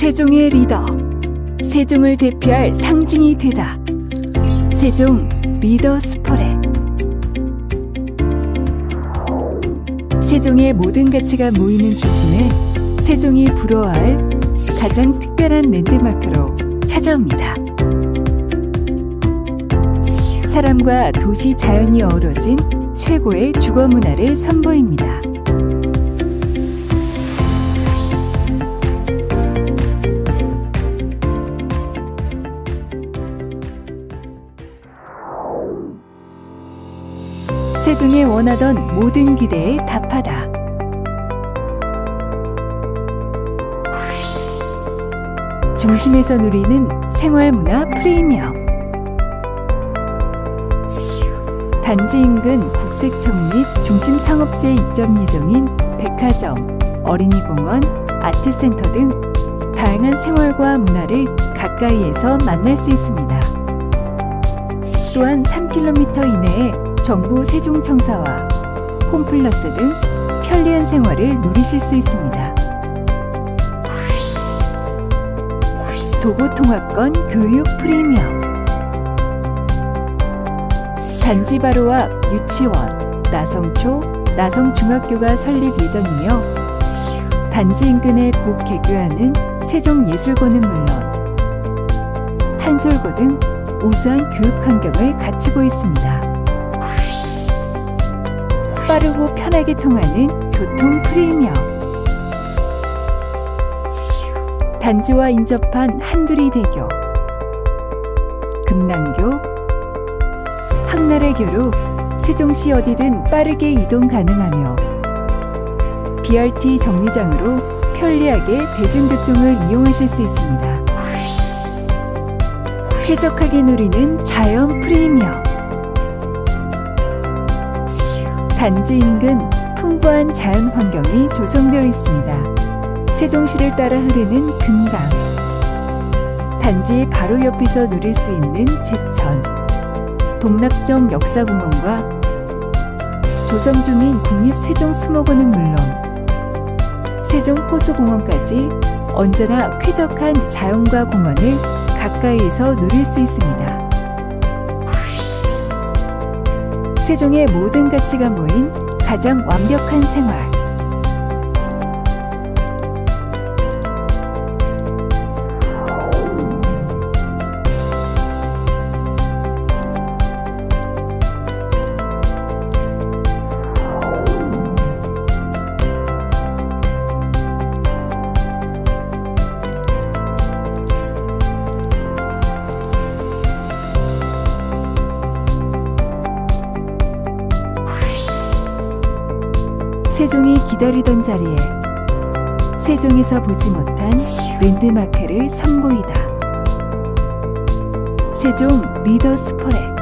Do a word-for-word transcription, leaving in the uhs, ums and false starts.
세종의 리더, 세종을 대표할 상징이 되다. 세종 리더 스포레. 세종의 모든 가치가 모이는 중심에 세종이 부러워할 가장 특별한 랜드마크로 찾아옵니다. 사람과 도시 자연이 어우러진 최고의 주거 문화를 선보입니다. 세종이 원하던 모든 기대에 답하다. 중심에서 누리는 생활문화 프리미엄. 단지 인근 국세청 및 중심 상업지에 입점 예정인 백화점, 어린이공원, 아트센터 등 다양한 생활과 문화를 가까이에서 만날 수 있습니다. 또한 삼 킬로미터 이내에 정부 세종청사와 홈플러스 등 편리한 생활을 누리실 수 있습니다. 도보통합권 교육 프리미엄. 단지 바로 앞 유치원, 나성초, 나성중학교가 설립 예정이며 단지 인근에 곧 개교하는 세종예술고는 물론 한솔고 등 우수한 교육 환경을 갖추고 있습니다. 빠르고 편하게 통하는 교통 프리미엄. 단지와 인접한 한두리대교, 금남교, 항나래교로 세종시 어디든 빠르게 이동 가능하며 비알티 정류장으로 편리하게 대중교통을 이용하실 수 있습니다. 쾌적하게 누리는 자연 프리미엄. 단지 인근 풍부한 자연 환경이 조성되어 있습니다. 세종시를 따라 흐르는 금강, 단지 바로 옆에서 누릴 수 있는 제천, 동락정 역사공원과 조성 중인 국립세종수목원은 물론 세종호수공원까지 언제나 쾌적한 자연과 공원을 가까이에서 누릴 수 있습니다. 세종의 모든 가치가 모인 가장 완벽한 생활. 세종이 기다리던 자리에 세종에서 보지 못한 랜드마크를 선보이다. 세종 리더 스포레.